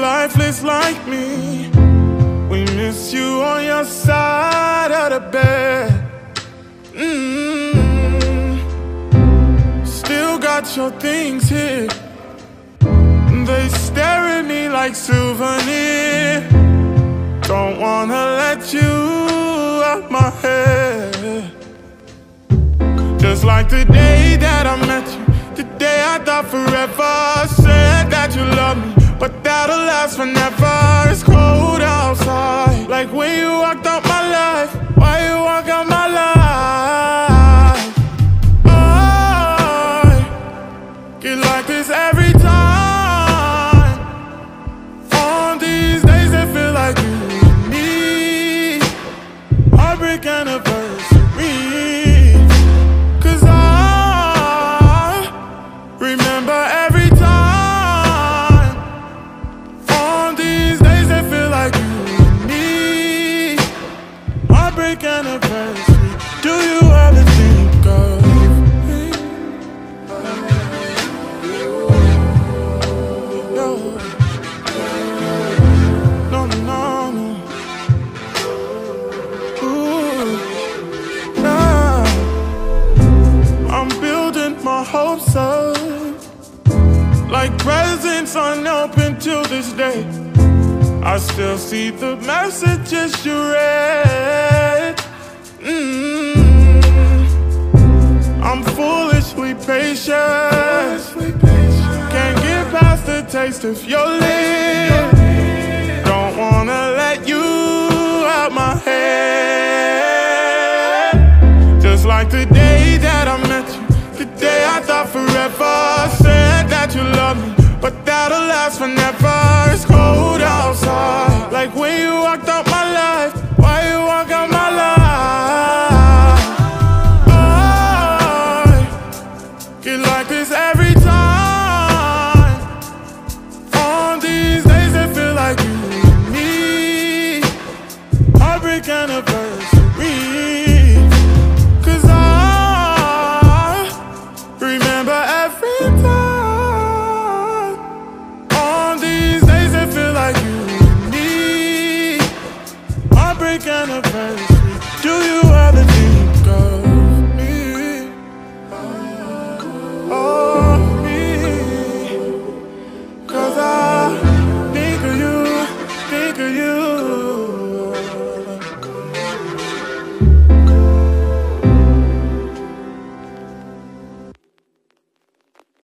lifeless like me. We miss you on your side of the bed. Still got your things here. They stare at me like souvenir. Don't wanna let you out my head. Just like the day that I met you, the day I thought forever. Said that you love me, but that'll last forever. It's cold outside, like when you walked out my life. Why you walk out my life? I get like this every time. On these days that feel like you and me. Heartbreak anniversary. 'Cause I remember every time. On these days that feel like you and me. Heartbreak anniversary. Do you ever think of me? No, no, no, no. Ooh, nah. I'm building my hopes up, like presents unopened till this day. I still see the messages you read. I'm foolishly patient. Can't get past the taste of your lips. Don't wanna let you out my head. Just like the day that I met you, the day I thought forever. Said that you love me, but that'll last forever. It's cold outside, like when you walked out my life. Why you walk out my life? I get like this every